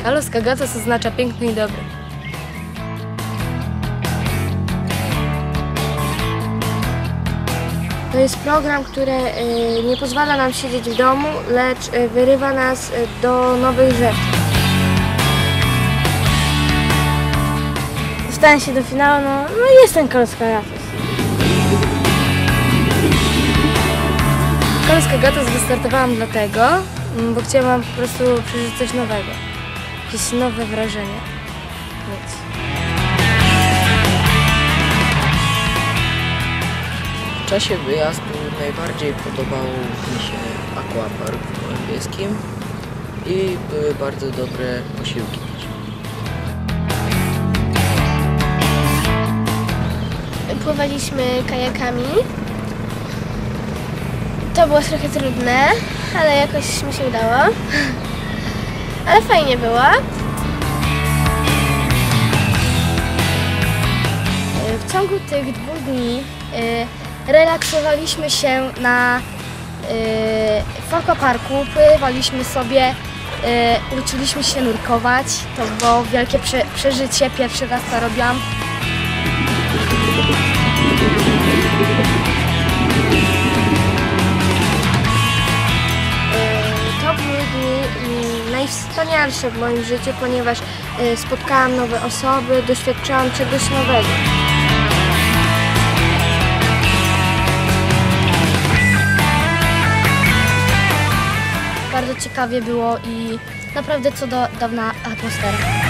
Kalos Kagatos oznacza piękny i dobry. To jest program, który nie pozwala nam siedzieć w domu, lecz wyrywa nas do nowych rzeczy. Dostałem się do finału, no jest ten Kalos Kagatos. Kalos Kagatos wystartowałam dlatego, bo chciałam po prostu przeżyć coś nowego. Jakieś nowe wrażenie mieć. W czasie wyjazdu najbardziej podobał mi się aquapark w Gołębieskim i były bardzo dobre posiłki. Pływaliśmy kajakami. To było trochę trudne, ale jakoś mi się udało. Ale fajnie było. W ciągu tych 2 dni relaksowaliśmy się w aquaparku, pływaliśmy sobie, uczyliśmy się nurkować. To było wielkie przeżycie, pierwszy raz to robiłam. To były dni najwspanialsze w moim życiu, ponieważ spotkałam nowe osoby, doświadczyłam czegoś nowego. Bardzo ciekawie było i naprawdę cudowna atmosfera.